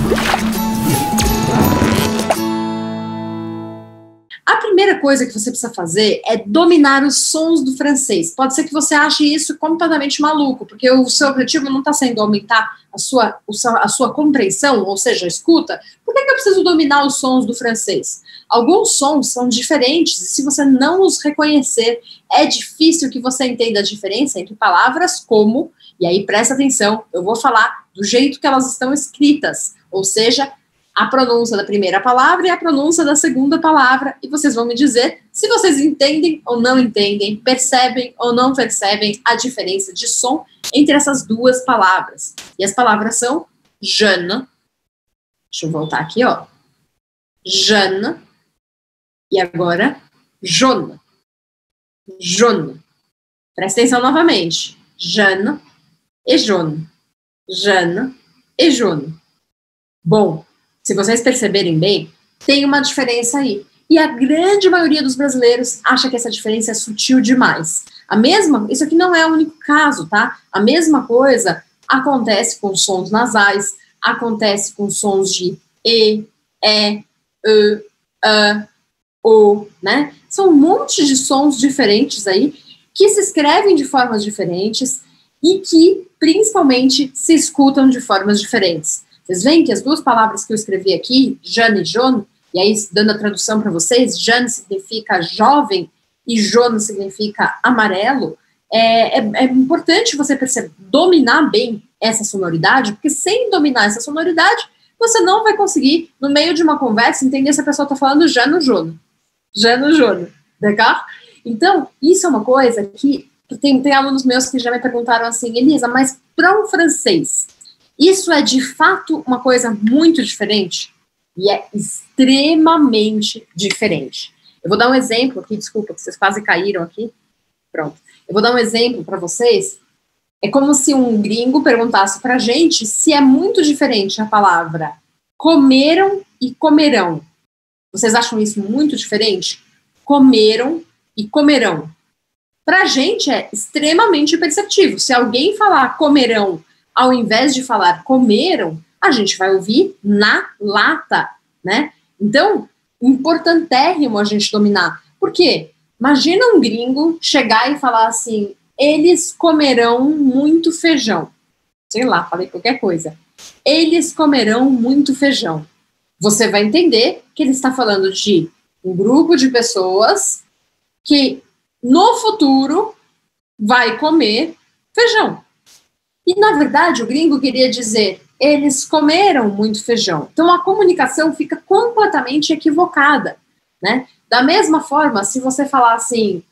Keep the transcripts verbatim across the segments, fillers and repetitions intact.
A primeira coisa que você precisa fazer é dominar os sons do francês. Pode ser que você ache isso completamente maluco, porque o seu objetivo não está sendo aumentar a sua, a sua compreensão, ou seja, a escuta. Por que que eu preciso dominar os sons do francês? Alguns sons são diferentes, e se você não os reconhecer, é difícil que você entenda a diferença entre palavras como, e aí presta atenção, eu vou falar do jeito que elas estão escritas, ou seja, a pronúncia da primeira palavra e a pronúncia da segunda palavra, e vocês vão me dizer se vocês entendem ou não entendem, percebem ou não percebem a diferença de som entre essas duas palavras. E as palavras são jeune, deixa eu voltar aqui, ó, jeune, e agora jaune, jaune. Presta atenção novamente, jeune e jaune, jeune e jaune. Bom, se vocês perceberem bem, tem uma diferença aí. E a grande maioria dos brasileiros acha que essa diferença é sutil demais. A mesma, isso aqui não é o único caso, tá? A mesma coisa acontece com sons nasais, acontece com sons de E, E, E, A, O, né? São um monte de sons diferentes aí, que se escrevem de formas diferentes e que, principalmente, se escutam de formas diferentes. Vocês veem que as duas palavras que eu escrevi aqui, jeune e jaune, e aí dando a tradução para vocês, jeune significa jovem e jaune significa amarelo, é, é, é importante você perceber, dominar bem essa sonoridade, porque sem dominar essa sonoridade, você não vai conseguir, no meio de uma conversa, entender se a pessoa está falando jeune ou jaune. Jeune ou jaune, d'accord? Então, isso é uma coisa que tem, tem alunos meus que já me perguntaram assim, Elisa, mas para um francês, isso é, de fato, uma coisa muito diferente? E é extremamente diferente. Eu vou dar um exemplo aqui, desculpa, que vocês quase caíram aqui. Pronto. Eu vou dar um exemplo para vocês. É como se um gringo perguntasse pra gente se é muito diferente a palavra comeram e comerão. Vocês acham isso muito diferente? Comeram e comerão. Pra gente é extremamente perceptível. Se alguém falar comerão ao invés de falar comeram, a gente vai ouvir na lata, né? Então, importantérrimo a gente dominar. Por quê? Imagina um gringo chegar e falar assim, eles comerão muito feijão. Sei lá, falei qualquer coisa. Eles comerão muito feijão. Você vai entender que ele está falando de um grupo de pessoas que, no futuro, vai comer feijão. E, na verdade, o gringo queria dizer, eles comeram muito feijão. Então, a comunicação fica completamente equivocada, né? Da mesma forma, se você falar assim,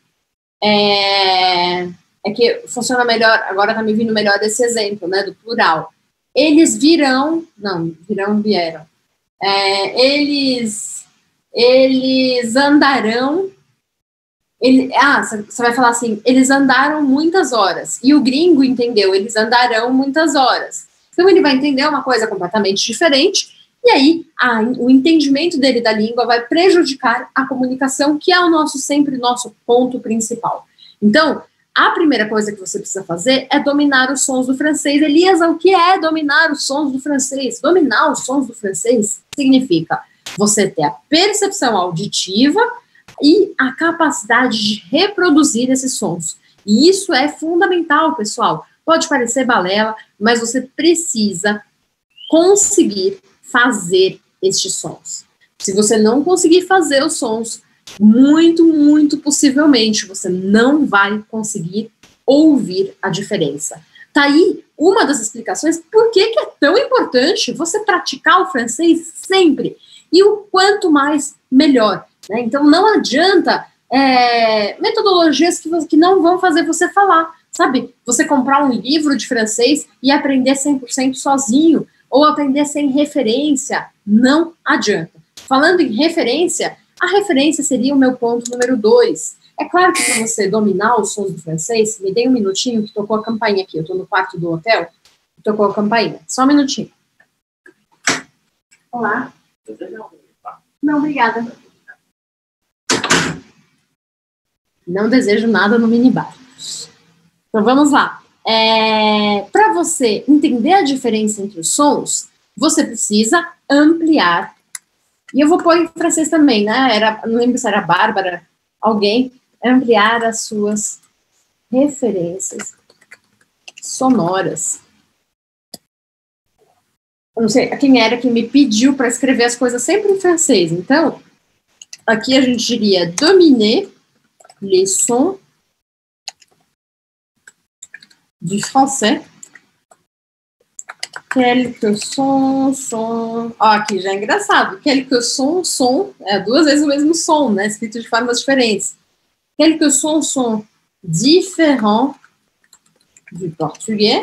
é, é que funciona melhor, agora tá me vindo melhor esse exemplo, né, do plural. Eles virão, não, virão, vieram. É, eles, eles andarão, ele, ah, você vai falar assim, eles andaram muitas horas, e o gringo entendeu, eles andarão muitas horas. Então ele vai entender uma coisa completamente diferente, e aí a, o entendimento dele da língua vai prejudicar a comunicação, que é o nosso, sempre nosso ponto principal. Então, a primeira coisa que você precisa fazer é dominar os sons do francês. Elisa, o que é dominar os sons do francês? Dominar os sons do francês significa você ter a percepção auditiva e a capacidade de reproduzir esses sons. E isso é fundamental, pessoal. Pode parecer balela, mas você precisa conseguir fazer estes sons. Se você não conseguir fazer os sons, muito, muito possivelmente você não vai conseguir ouvir a diferença. Tá aí uma das explicações por que que é tão importante você praticar o francês sempre. E o quanto mais, melhor. Né? Então não adianta é, metodologias que, que não vão fazer você falar. Sabe, você comprar um livro de francês e aprender cem por cento sozinho, ou aprender sem referência, não adianta. Falando em referência, a referência seria o meu ponto número dois. É claro que para você dominar os sons do francês, me dê um minutinho que tocou a campainha aqui. Eu estou no quarto do hotel, tocou a campainha. Só um minutinho. Olá. Não, obrigada. Não desejo nada no minibar. Então vamos lá. É, para você entender a diferença entre os sons, você precisa ampliar. E eu vou pôr em francês também, né? Era, não lembro se era Bárbara, alguém, ampliar as suas referências sonoras. Eu não sei quem era que me pediu para escrever as coisas sempre em francês. Então, aqui a gente diria dominer les sons du français. Quelques sons, som... Ó, aqui já é engraçado. Quelques sons, som, é duas vezes o mesmo som, né? Escrito de formas diferentes. Quelques sons sont différents du portugais.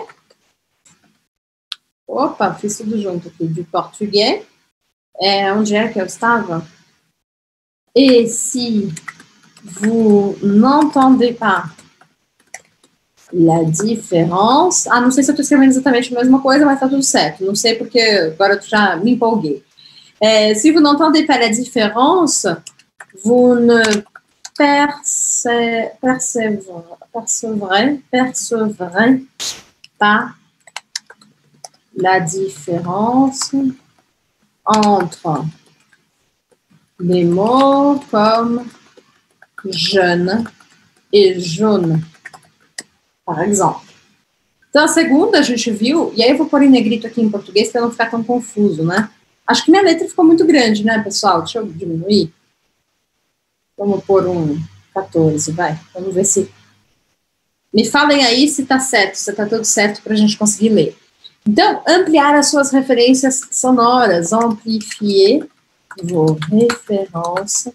Opa, fiz tudo junto aqui. Du portugais. É, onde é que eu estava? Et si vous n'entendez pas la différence... Ah, não sei se eu estou escrevendo exatamente a mesma coisa, mas tá tudo certo. Não sei porque agora eu já me empolguei. É, si vous n'entendez pas la différence, vous ne perce, percevrez, percevrez, percevrez pas la différence entre les mots comme jeune et jaune, par exemple. Então, a segunda a gente viu, e aí eu vou pôr em negrito aqui em português para não ficar tão confuso, né? Acho que minha letra ficou muito grande, né, pessoal? Deixa eu diminuir. Vamos pôr um quatorze, vai. Vamos ver se... Me falem aí se tá certo, se tá tudo certo para a gente conseguir ler. Então, ampliar as suas referências sonoras. Amplifier vos références.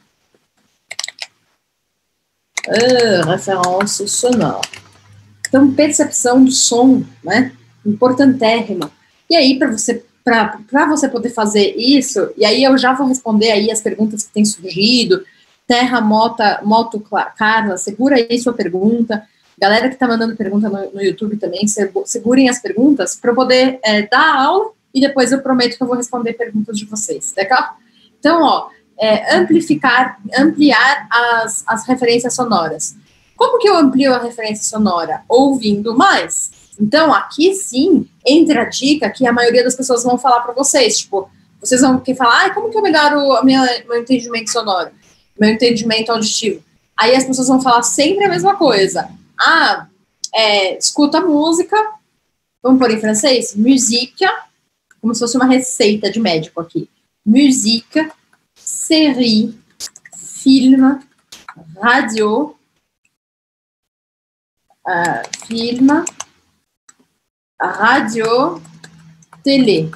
Ah, référence sonore. Então, percepção do som, né? Importantérrima. E aí, para você, para você poder fazer isso, e aí eu já vou responder aí as perguntas que têm surgido. Terra, Mota, Moto, Carla, segura aí sua pergunta. Galera que está mandando pergunta no, no YouTube também, segurem as perguntas para eu poder é, dar a aula e depois eu prometo que eu vou responder perguntas de vocês, legal? Então, ó, é, amplificar, ampliar as, as referências sonoras. Como que eu amplio a referência sonora? Ouvindo mais. Então, aqui sim, entra a dica que a maioria das pessoas vão falar para vocês, tipo, vocês vão querer falar, ah, como que eu melhoro o meu entendimento sonoro, meu entendimento auditivo? Aí as pessoas vão falar sempre a mesma coisa. Ah, é, escuta música, vamos pôr em francês, musique, como se fosse uma receita de médico aqui. Musique, série, film, radio, uh, film, radio, télé.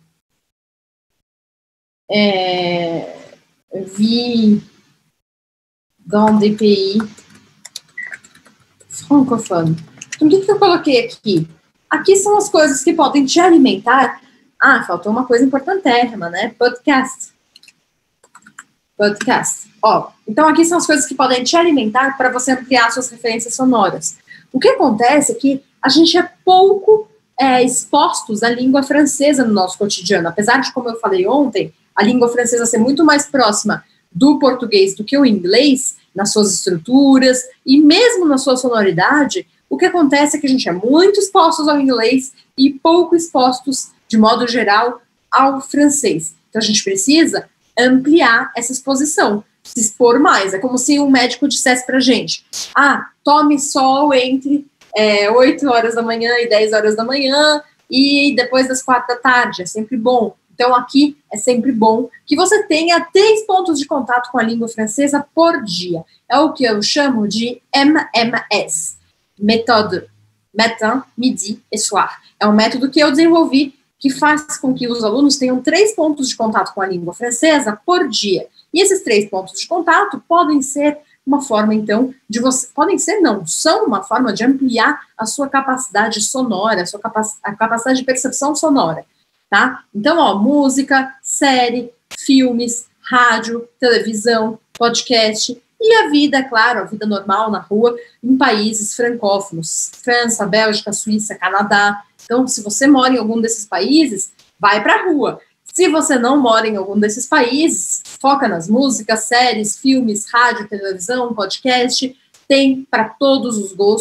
É, vie dans des pays francophones. Então, o que, que eu coloquei aqui? Aqui são as coisas que podem te alimentar. Ah, faltou uma coisa importantérrima, né? Podcast. Podcast. Ó, então, aqui são as coisas que podem te alimentar para você ampliar suas referências sonoras. O que acontece é que a gente é pouco é, expostos à língua francesa no nosso cotidiano. Apesar de, como eu falei ontem, a língua francesa ser muito mais próxima do português do que o inglês, nas suas estruturas e mesmo na sua sonoridade, o que acontece é que a gente é muito expostos ao inglês e pouco expostos, de modo geral, ao francês. Então, a gente precisa ampliar essa exposição, se expor mais. É como se um médico dissesse pra gente, ah, tome sol entre é, oito horas da manhã e dez horas da manhã e depois das quatro da tarde, é sempre bom. Então, aqui é sempre bom que você tenha três pontos de contato com a língua francesa por dia. É o que eu chamo de M M S, méthode matin, midi et soir. É um método que eu desenvolvi que faz com que os alunos tenham três pontos de contato com a língua francesa por dia. E esses três pontos de contato podem ser uma forma, então, de você... Podem ser, não, são uma forma de ampliar a sua capacidade sonora, a sua capac, a capacidade de percepção sonora. Tá? Então, ó, música, série, filmes, rádio, televisão, podcast e a vida, claro, a vida normal na rua em países francófonos, França, Bélgica, Suíça, Canadá. Então, se você mora em algum desses países, vai para a rua. Se você não mora em algum desses países, foca nas músicas, séries, filmes, rádio, televisão, podcast, tem para todos os gostos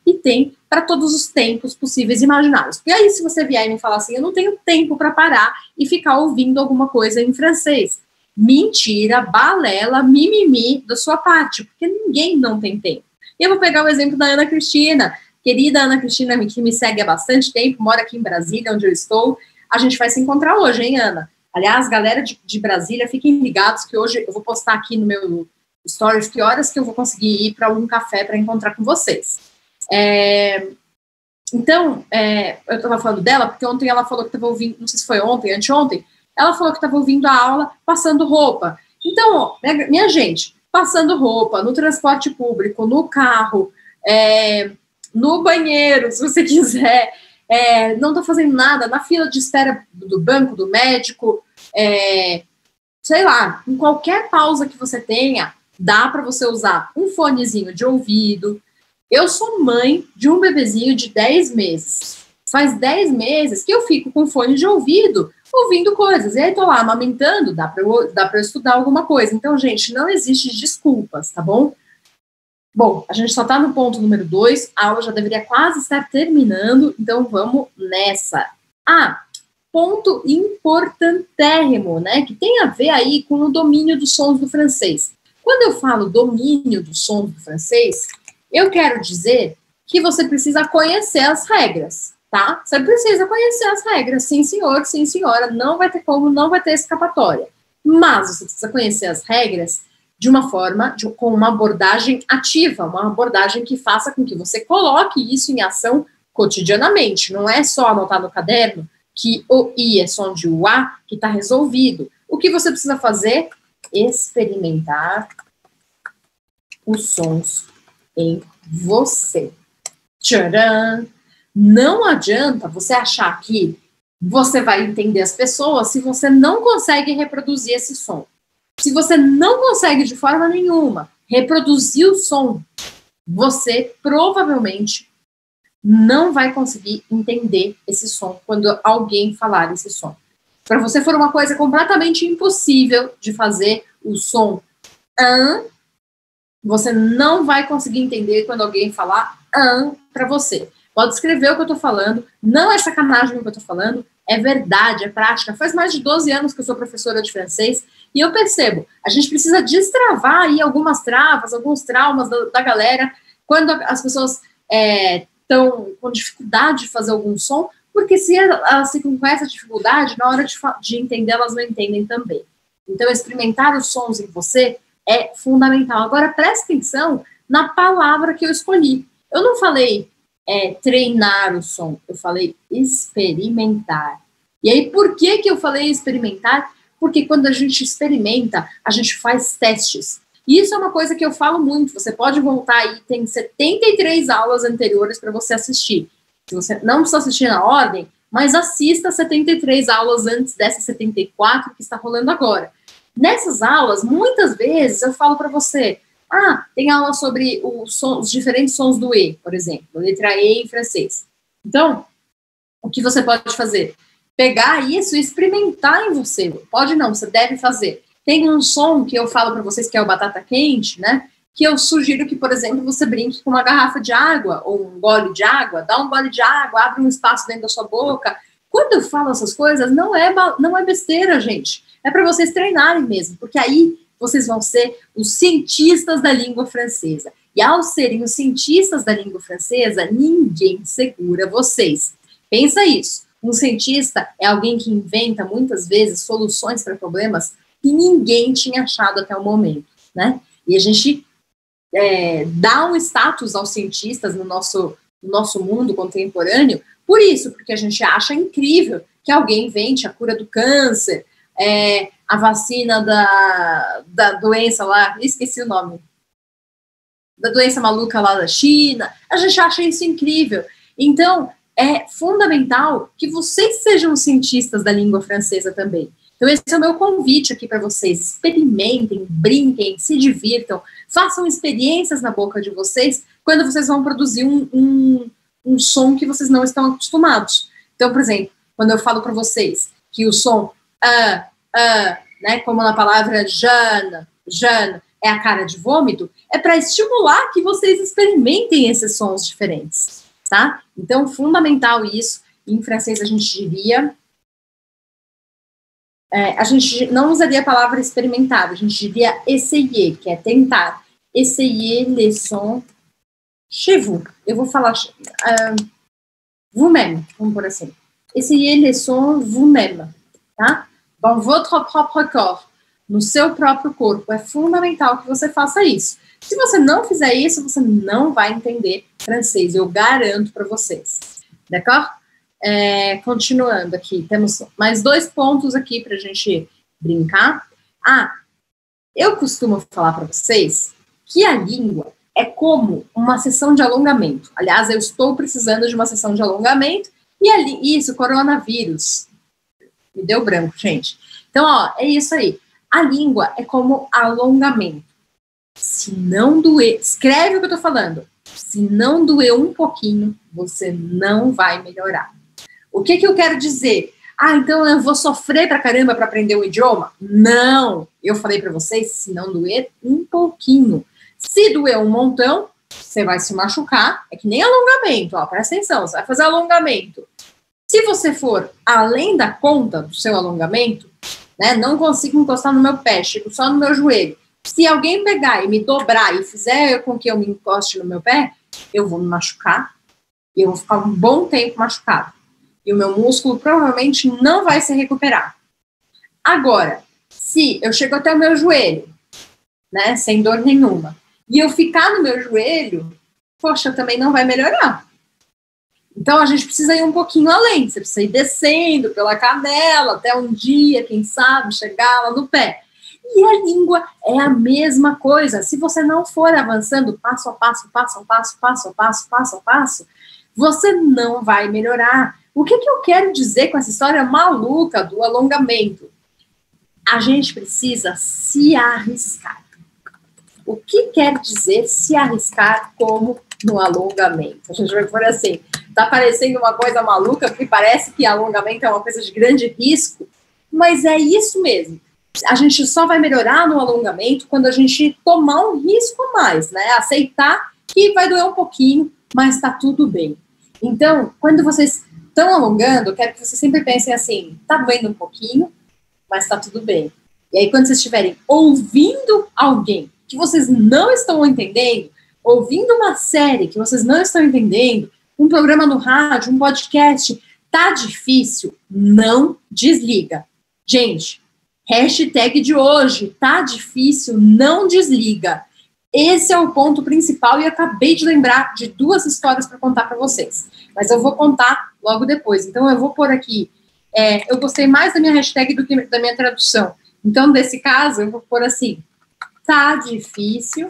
e tem para todos os tempos possíveis e imagináveis. Porque aí, se você vier e me falar assim, eu não tenho tempo para parar e ficar ouvindo alguma coisa em francês. Mentira, balela, mimimi da sua parte, porque ninguém não tem tempo. E eu vou pegar o exemplo da Ana Cristina, querida Ana Cristina, que me segue há bastante tempo, mora aqui em Brasília, onde eu estou. A gente vai se encontrar hoje, hein, Ana? Aliás, galera de, de Brasília, fiquem ligados que hoje eu vou postar aqui no meu stories que horas que eu vou conseguir ir para um café para encontrar com vocês. É, então, é, eu estava falando dela, porque ontem ela falou que estava ouvindo, não sei se foi ontem, anteontem, ela falou que estava ouvindo a aula passando roupa. Então, ó, minha, minha gente, passando roupa, no transporte público, no carro, é, no banheiro, se você quiser, é, não está fazendo nada, na fila de espera do banco, do médico, é, sei lá, em qualquer pausa que você tenha, dá para você usar um fonezinho de ouvido. Eu sou mãe de um bebezinho de dez meses. Faz dez meses que eu fico com fone de ouvido, ouvindo coisas. E aí tô lá amamentando, dá para eu, dá para eu estudar alguma coisa. Então, gente, não existe desculpas, tá bom? Bom, a gente só tá no ponto número dois, a aula já deveria quase estar terminando, então vamos nessa. Ah, ponto importantérrimo, né, que tem a ver aí com o domínio dos sons do francês. Quando eu falo domínio dos sons do francês, eu quero dizer que você precisa conhecer as regras, tá? Você precisa conhecer as regras, sim senhor, sim senhora, não vai ter como, não vai ter escapatória. Mas você precisa conhecer as regras de uma forma, de, com uma abordagem ativa, uma abordagem que faça com que você coloque isso em ação cotidianamente. Não é só anotar no caderno que o I é som de U A, que está resolvido. O que você precisa fazer? Experimentar os sons em você. Tcharam! Não adianta você achar que você vai entender as pessoas se você não consegue reproduzir esse som. Se você não consegue de forma nenhuma reproduzir o som, você provavelmente não vai conseguir entender esse som quando alguém falar esse som. Para você for uma coisa completamente impossível de fazer o som an, você não vai conseguir entender quando alguém falar an para você. Pode escrever o que eu estou falando, não é sacanagem o que eu estou falando, é verdade, é prática. Faz mais de doze anos que eu sou professora de francês e eu percebo, a gente precisa destravar aí algumas travas, alguns traumas da, da galera, quando as pessoas estão é, com dificuldade de fazer algum som, porque se elas ficam com essa dificuldade, na hora de, de entender, elas não entendem também. Então, experimentar os sons em você é fundamental. Agora, preste atenção na palavra que eu escolhi. Eu não falei é, treinar o som, eu falei experimentar. E aí, por que que eu falei experimentar? Porque quando a gente experimenta, a gente faz testes. E isso é uma coisa que eu falo muito. Você pode voltar aí, tem setenta e três aulas anteriores para você assistir. Se você não precisa assistir na ordem, mas assista setenta e três aulas antes dessa setenta e quatro que está rolando agora. Nessas aulas, muitas vezes eu falo para você, ah, tem aula sobre o som, os diferentes sons do E, por exemplo, a letra E em francês. Então, o que você pode fazer? Pegar isso e experimentar em você. Pode não, você deve fazer. Tem um som que eu falo para vocês que é o batata quente, né? Que eu sugiro que, por exemplo, você brinque com uma garrafa de água ou um gole de água, dá um gole de água, abre um espaço dentro da sua boca. Quando eu falo essas coisas, não é, não é besteira, gente. É para vocês treinarem mesmo, porque aí vocês vão ser os cientistas da língua francesa. E ao serem os cientistas da língua francesa, ninguém segura vocês. Pensa isso. Um cientista é alguém que inventa, muitas vezes, soluções para problemas que ninguém tinha achado até o momento, né? E a gente é, dá um status aos cientistas no nosso, no nosso mundo contemporâneo por isso, porque a gente acha incrível que alguém invente a cura do câncer, é, a vacina da, da doença lá, esqueci o nome, da doença maluca lá da China, a gente acha isso incrível. Então, é fundamental que vocês sejam cientistas da língua francesa também. Então, esse é o meu convite aqui para vocês. Experimentem, brinquem, se divirtam, façam experiências na boca de vocês quando vocês vão produzir um, um, um som que vocês não estão acostumados. Então, por exemplo, quando eu falo para vocês que o som ah, ah, né, como na palavra Jeanne, Jeanne, é a cara de vômito, é para estimular que vocês experimentem esses sons diferentes, tá? Então, fundamental isso. Em francês, a gente diria... É, a gente não usaria a palavra experimentar, a gente diria essayer, que é tentar. Essayer les sons chez vous. Eu vou falar uh, vous-même, vamos por assim. Essayez les sons vous-même, tá? Dans votre propre corps, no seu próprio corpo. É fundamental que você faça isso. Se você não fizer isso, você não vai entender francês, eu garanto para vocês. D'accord? É, continuando aqui, temos mais dois pontos aqui para a gente brincar. Ah, eu costumo falar para vocês que a língua é como uma sessão de alongamento. Aliás, eu estou precisando de uma sessão de alongamento. E ali, isso, coronavírus. Me deu branco, gente. Então, ó, é isso aí. A língua é como alongamento. Se não doer, escreve o que eu tô falando. Se não doer um pouquinho, você não vai melhorar. O que que eu quero dizer? Ah, então eu vou sofrer pra caramba para aprender o idioma? Não! Eu falei para vocês, se não doer um pouquinho. Se doer um montão, você vai se machucar. É que nem alongamento, ó, presta atenção, você vai fazer alongamento. Se você for além da conta do seu alongamento, né, não consigo encostar no meu pé, chego só no meu joelho. Se alguém pegar e me dobrar e fizer com que eu me encoste no meu pé, eu vou me machucar e eu vou ficar um bom tempo machucado. E o meu músculo provavelmente não vai se recuperar. Agora, se eu chego até o meu joelho, né, sem dor nenhuma, e eu ficar no meu joelho, poxa, também não vai melhorar. Então, a gente precisa ir um pouquinho além. Você precisa ir descendo pela canela, até um dia, quem sabe, chegar lá no pé. E a língua é a mesma coisa. Se você não for avançando passo a passo, passo a passo, passo a passo, passo a passo, você não vai melhorar. O que, que eu quero dizer com essa história maluca do alongamento? A gente precisa se arriscar. O que quer dizer se arriscar como no alongamento? A gente vai por assim, tá parecendo uma coisa maluca, porque parece que alongamento é uma coisa de grande risco, mas é isso mesmo. A gente só vai melhorar no alongamento quando a gente tomar um risco a mais, né? Aceitar que vai doer um pouquinho, mas tá tudo bem. Então, quando vocês estão alongando, eu quero que vocês sempre pensem assim, tá doendo um pouquinho, mas tá tudo bem. E aí, quando vocês estiverem ouvindo alguém que vocês não estão entendendo, ouvindo uma série que vocês não estão entendendo, um programa no rádio, um podcast, tá difícil, não desliga. Gente, hashtag de hoje, tá difícil, não desliga. Esse é o ponto principal e eu acabei de lembrar de duas histórias para contar para vocês. Mas eu vou contar logo depois. Então eu vou pôr aqui, é, eu gostei mais da minha hashtag do que da minha tradução. Então, nesse caso, eu vou pôr assim, tá difícil,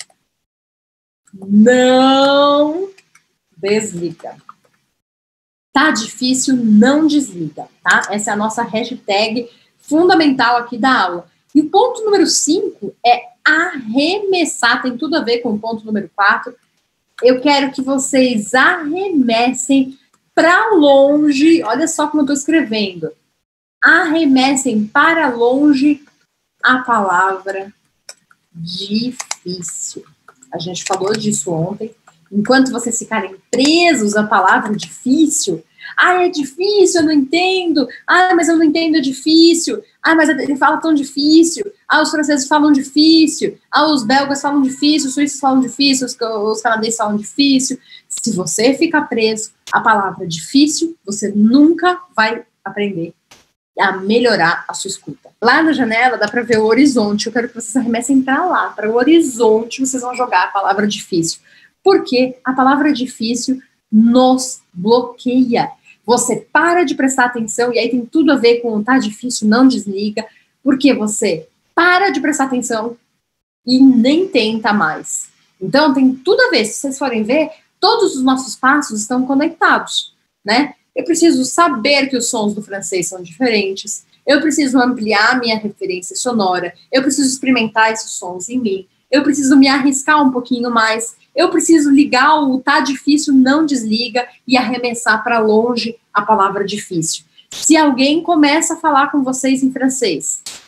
não desliga. Tá difícil, não desliga, tá? Essa é a nossa hashtag fundamental aqui da aula. E o ponto número cinco é arremessar, tem tudo a ver com o ponto número quatro. Eu quero que vocês arremessem para longe, olha só como eu estou escrevendo. Arremessem para longe a palavra difícil. A gente falou disso ontem. Enquanto vocês ficarem presos à palavra difícil, ah, é difícil, eu não entendo. Ah, mas eu não entendo, é difícil. Ah, mas ele fala tão difícil. Ah, os franceses falam difícil. Ah, os belgas falam difícil, os suíços falam difícil, os, os canadenses falam difícil. Se você ficar preso à palavra difícil, você nunca vai aprender a melhorar a sua escuta. Lá na janela dá para ver o horizonte. Eu quero que vocês arremessem para lá, para o horizonte, vocês vão jogar a palavra difícil. Porque a palavra difícil nos bloqueia. Você para de prestar atenção, e aí tem tudo a ver com tá difícil, não desliga, porque você para de prestar atenção e nem tenta mais. Então, tem tudo a ver. Se vocês forem ver, todos os nossos passos estão conectados, né? Eu preciso saber que os sons do francês são diferentes, eu preciso ampliar minha referência sonora, eu preciso experimentar esses sons em mim, eu preciso me arriscar um pouquinho mais, eu preciso ligar o tá difícil, não desliga e arremessar para longe a palavra difícil. Se alguém começa a falar com vocês em francês,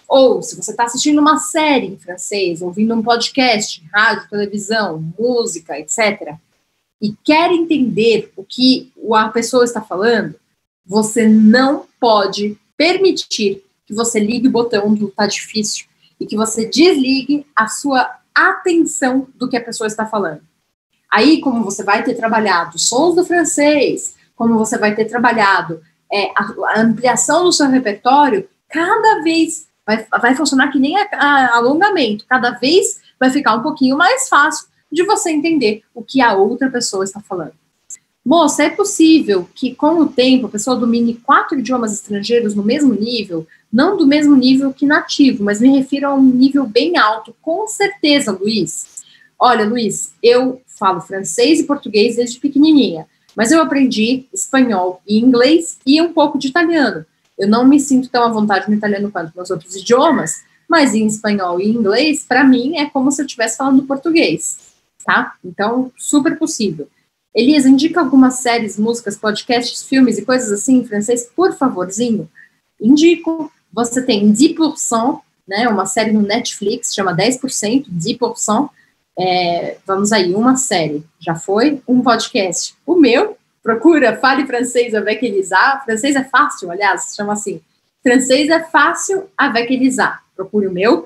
Ou, se você está assistindo uma série em francês, ouvindo um podcast, rádio, televisão, música, etcétera, e quer entender o que a pessoa está falando, você não pode permitir que você ligue o botão do tá difícil e que você desligue a sua atenção do que a pessoa está falando. Aí, como você vai ter trabalhado sons do francês, como você vai ter trabalhado é, a, a ampliação do seu repertório, cada vez vai, vai funcionar que nem a, a, alongamento, cada vez vai ficar um pouquinho mais fácil de você entender o que a outra pessoa está falando. Moça, é possível que, com o tempo, a pessoa domine quatro idiomas estrangeiros no mesmo nível, não do mesmo nível que nativo, mas me refiro a um nível bem alto, com certeza, Luiz. Olha, Luiz, eu falo francês e português desde pequenininha, mas eu aprendi espanhol e inglês e um pouco de italiano. Eu não me sinto tão à vontade no italiano quanto nos outros idiomas, mas em espanhol e inglês, para mim, é como se eu estivesse falando português, tá? Então, super possível. Elias, indica algumas séries, músicas, podcasts, filmes e coisas assim em francês, por favorzinho. Indico, você tem dez por cento, né, uma série no Netflix, chama dez por cento, dez por cento. É, vamos aí, uma série, já foi, um podcast. O meu, procura, fale francês avec Elisa, francês é fácil, aliás, chama assim, francês é fácil avec Elisa, procure o meu.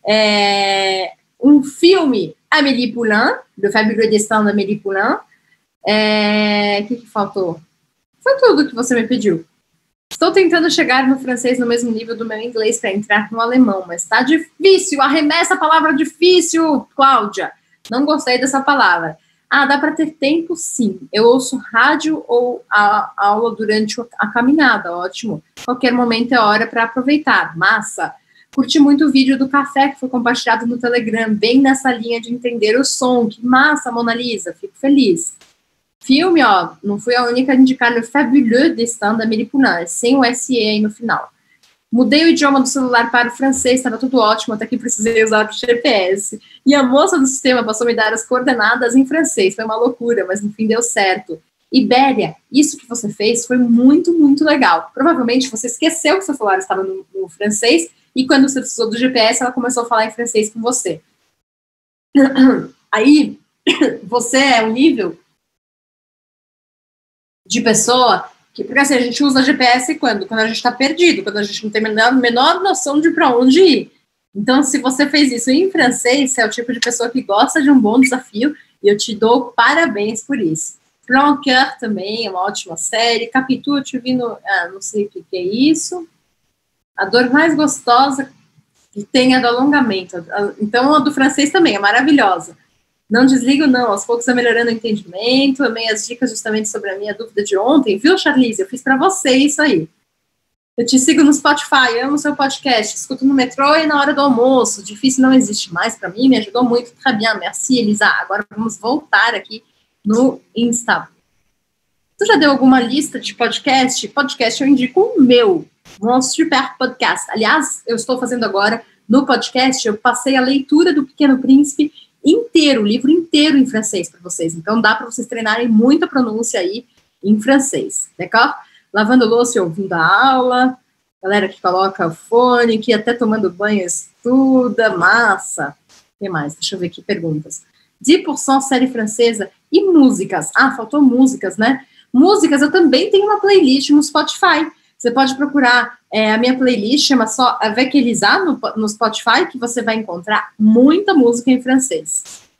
É, um filme, Amélie Poulain, Le Fabuleux Destin d'Amélie Poulain. É, o que, que faltou? Foi tudo que você me pediu. Estou tentando chegar no francês no mesmo nível do meu inglês para entrar no alemão, mas está difícil. Arremessa a palavra difícil, Cláudia. Não gostei dessa palavra. Ah, dá para ter tempo, sim. Eu ouço rádio ou a, a aula durante a caminhada, ótimo. Qualquer momento é hora para aproveitar. Massa. Curti muito o vídeo do café que foi compartilhado no Telegram, bem nessa linha de entender o som. Que massa, Mona Lisa. Fico feliz. Filme, ó, não fui a única a indicar Le Fabuleux Destin d'Amélie Poulain, sem o S E aí no final. Mudei o idioma do celular para o francês, estava tudo ótimo, até que precisei usar o G P S. E a moça do sistema passou a me dar as coordenadas em francês, foi uma loucura, mas no fim deu certo. Ibéria, isso que você fez foi muito, muito legal. Provavelmente você esqueceu que seu celular estava no, no francês, e quando você precisou do G P S, ela começou a falar em francês com você. Aí, você é um nível de pessoa que, porque assim, a gente usa G P S quando? Quando a gente está perdido, quando a gente não tem a menor, menor noção de para onde ir. Então, se você fez isso em francês, você é o tipo de pessoa que gosta de um bom desafio, e eu te dou parabéns por isso. Flanqueur também é uma ótima série. Capitu, eu te vi no... Ah, não sei o que, que é isso. A dor mais gostosa que tem é do alongamento. Então, a do francês também é maravilhosa. Não desligo, não. Aos poucos está melhorando o entendimento. Amei as dicas justamente sobre a minha dúvida de ontem. Viu, Charlize? Eu fiz para você isso aí. Eu te sigo no Spotify, amo seu podcast. Escuto no metrô e na hora do almoço. Difícil não existe mais para mim. Me ajudou muito. Très bien, merci, Elisa. Agora vamos voltar aqui no Insta. Tu já deu alguma lista de podcast? Podcast eu indico o meu. Um super podcast. Aliás, eu estou fazendo agora no podcast. Eu passei a leitura do Pequeno Príncipe inteiro, o livro inteiro em francês para vocês. Então, dá para vocês treinarem muita pronúncia aí em francês, d'accord? Lavando louça e ouvindo a aula, galera que coloca o fone, que até tomando banho estuda, massa. O que mais? Deixa eu ver aqui, perguntas. dez por cento série francesa e músicas. Ah, faltou músicas, né? Músicas, eu também tenho uma playlist no Spotify. Você pode procurar, é, a minha playlist chama só Avec Elisa no, no Spotify, que você vai encontrar muita música em francês.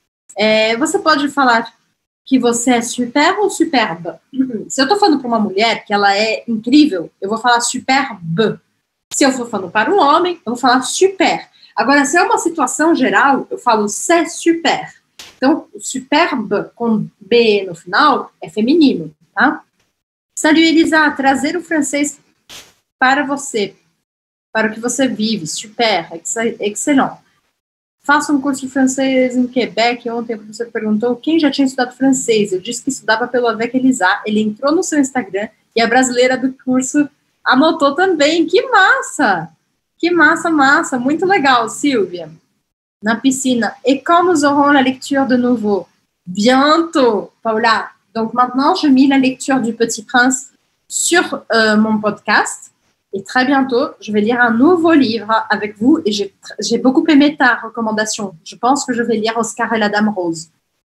É, você pode falar que você é super ou superbe? Se eu tô falando para uma mulher que ela é incrível, eu vou falar superbe. Se eu for falando para um homem, eu vou falar super. Agora, se é uma situação geral, eu falo c'est super. Então, superbe com B no final é feminino, tá? Salut, Elisa, trazer o francês para você, para o que você vive, super, excellent. Faça um curso de francês em Quebec. Ontem a professora perguntou quem já tinha estudado francês. Eu disse que estudava pelo Avec Elisa. Ele entrou no seu Instagram e a brasileira do curso anotou também. Que massa! Que massa, massa. Muito legal, Silvia. Na piscina. Et quand nous aurons la lecture de nouveau? Bientôt, Paula. Donc maintenant, je mets la lecture du Petit Prince sur euh, mon podcast. Et très bientôt, je vais lire un nouveau livre avec vous. Et j'ai, j'ai beaucoup aimé ta recommandation. Je pense que je vais lire Oscar et la Dame Rose.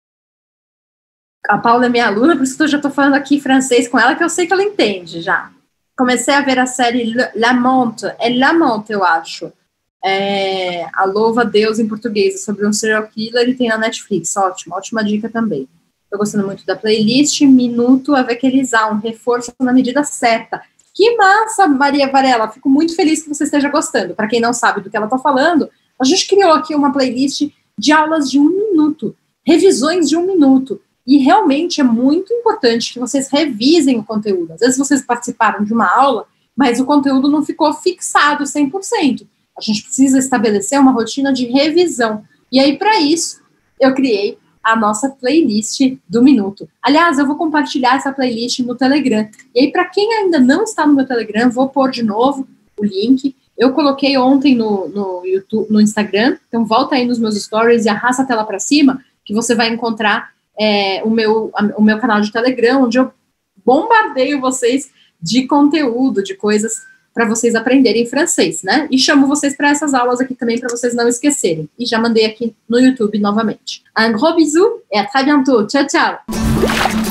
A Paula é minha aluna, por isso que eu já estou falando aqui francês com ela, que eu sei que ela entende já. Comecei a ver a série Lamont, é Lamont, eu acho. É, a Louva Deus em português, sobre um serial killer, e tem na Netflix. Ótimo, ótima dica também. Estou gostando muito da playlist Minuto avec Elisa, um reforço na medida certa. Que massa, Maria Varela, fico muito feliz que você esteja gostando. Para quem não sabe do que ela está falando, a gente criou aqui uma playlist de aulas de um minuto, revisões de um minuto, e realmente é muito importante que vocês revisem o conteúdo. Às vezes vocês participaram de uma aula, mas o conteúdo não ficou fixado cem por cento. A gente precisa estabelecer uma rotina de revisão, e aí para isso eu criei a nossa playlist do Minuto. Aliás, eu vou compartilhar essa playlist no Telegram. E aí, para quem ainda não está no meu Telegram, vou pôr de novo o link. Eu coloquei ontem no, no YouTube, no Instagram, então volta aí nos meus stories e arrasta a tela para cima, que você vai encontrar é, o, meu, a, o meu canal de Telegram, onde eu bombardeio vocês de conteúdo, de coisas para vocês aprenderem francês, né? E chamo vocês para essas aulas aqui também, para vocês não esquecerem. E já mandei aqui no YouTube novamente. Un gros bisou et à très bientôt. Tchau, tchau!